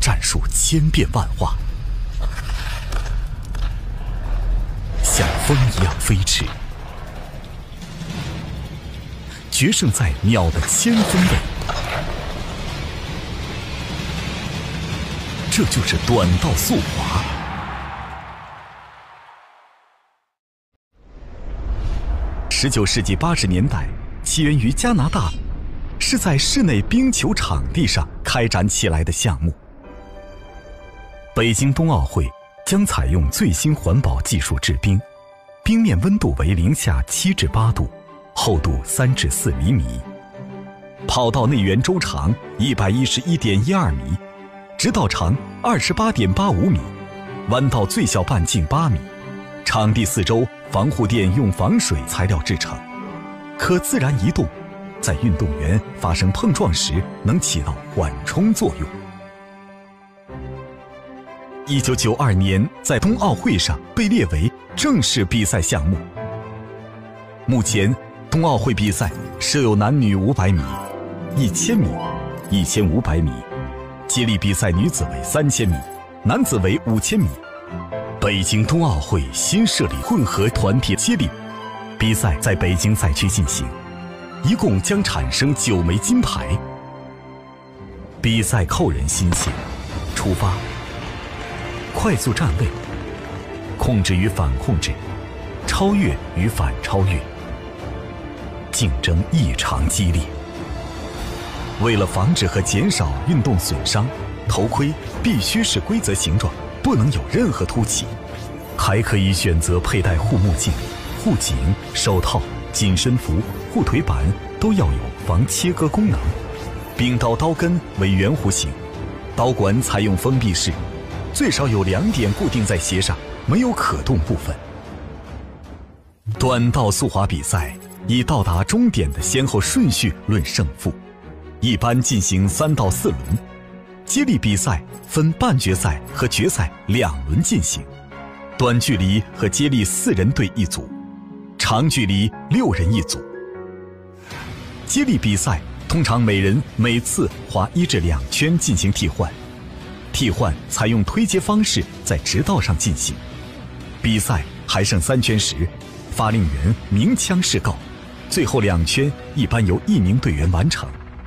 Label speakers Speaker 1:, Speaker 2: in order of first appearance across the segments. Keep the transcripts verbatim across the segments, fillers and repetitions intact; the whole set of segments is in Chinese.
Speaker 1: 战术千变万化，像风一样飞驰，决胜在鸟的千分位。这就是短道速滑。十九世纪八十年代，起源于加拿大，是在室内冰球场地上开展起来的项目。北京冬奥会将采用最新环保技术制冰，冰面温度为零下七至八度，厚度三至四厘米。跑道内圆周长一百一十一点一二米，直道长二十八点八五米，弯道最小半径八米。场地四周防护垫用防水材料制成，可自然移动，在运动员发生碰撞时能起到缓冲作用。一九九二年在冬奥会上被列为正式比赛项目。目前冬奥会比赛设有男女五百米、一千米、一千五百米，接力比赛女子为三千米，男子为五千米。北京冬奥会新设立混合团体接力比赛，在北京赛区进行，一共将产生九枚金牌。比赛扣人心弦，出发，快速站位，控制与反控制，超越与反超越，竞争异常激烈。为了防止和减少运动损伤，头盔必须是规则形状，不能有任何凸起，还可以选择佩戴护目镜、护颈、手套、紧身服、护腿板，都要有防切割功能。冰刀刀根为圆弧形，刀管采用封闭式，最少有两点固定在鞋上，没有可动部分。短道速滑比赛以到达终点的先后顺序论胜负，一般进行三到四轮。接力比赛分半决赛和决赛两轮进行，短距离和接力四人对一组，长距离六人一组。接力比赛通常每人每次滑一至两圈进行替换，替换采用推接方式在直道上进行。比赛还剩三圈时，发令员鸣枪示告，最后两圈一般由一名队员完成。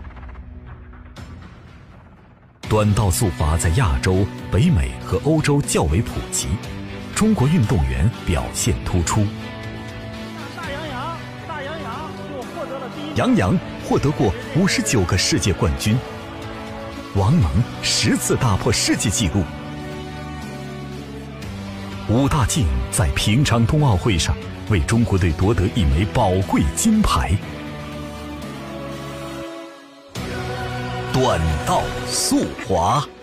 Speaker 1: 短道速滑在亚洲、北美和欧洲较为普及，中国运动员表现突出。
Speaker 2: 大杨洋，大杨洋又获得了第一。
Speaker 1: 杨洋获得过五十九个世界冠军，王蒙十次打破世界纪录。武大靖在平昌冬奥会上为中国队夺得一枚宝贵金牌。短道速滑。